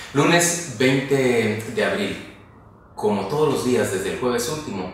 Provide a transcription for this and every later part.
Lunes 20 de abril, como todos los días desde el jueves último,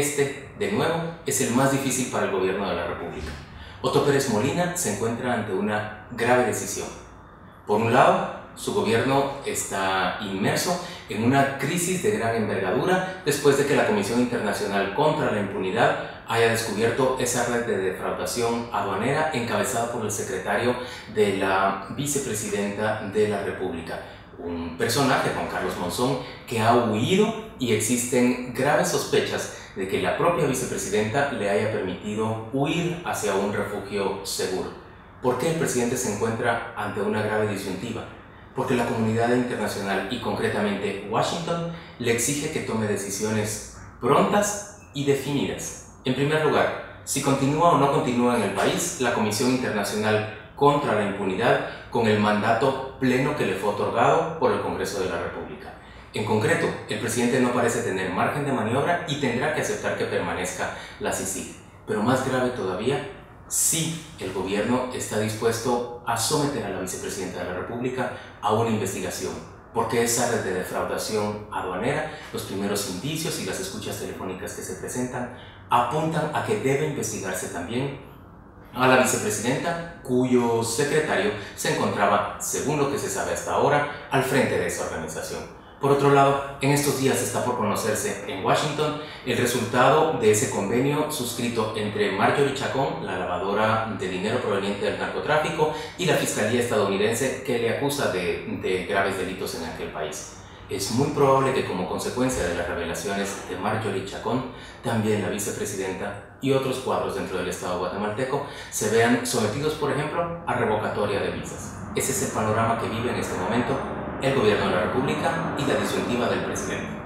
de nuevo, es el más difícil para el gobierno de la República. Otto Pérez Molina se encuentra ante una grave decisión. Por un lado, su gobierno está inmerso en una crisis de gran envergadura después de que la Comisión Internacional contra la Impunidad haya descubierto esa red de defraudación aduanera encabezada por el secretario de la vicepresidenta de la República, un personaje, Juan Carlos Monzón, que ha huido y existen graves sospechas de que la propia vicepresidenta le haya permitido huir hacia un refugio seguro. ¿Por qué el presidente se encuentra ante una grave disyuntiva? Porque la comunidad internacional y concretamente Washington le exige que tome decisiones prontas y definidas. En primer lugar, si continúa o no continúa en el país la Comisión Internacional contra la Impunidad con el mandato pleno que le fue otorgado por el Congreso de la República. En concreto, el presidente no parece tener margen de maniobra y tendrá que aceptar que permanezca la CICIG. Pero más grave todavía, si el gobierno está dispuesto a someter a la vicepresidenta de la República a una investigación, porque esa red de defraudación aduanera, los primeros indicios y las escuchas telefónicas que se presentan apuntan a que debe investigarse también a la vicepresidenta, cuyo secretario se encontraba, según lo que se sabe hasta ahora, al frente de esa organización. Por otro lado, en estos días está por conocerse en Washington el resultado de ese convenio suscrito entre Marjorie Chacón, la lavadora de dinero proveniente del narcotráfico, y la Fiscalía estadounidense que le acusa de graves delitos en aquel país. Es muy probable que como consecuencia de las revelaciones de Marjorie Chacón, también la vicepresidenta y otros cuadros dentro del Estado guatemalteco se vean sometidos, por ejemplo, a revocatoria de visas. Ese es el panorama que vive en este momento el gobierno de la República y la disyuntiva del presidente.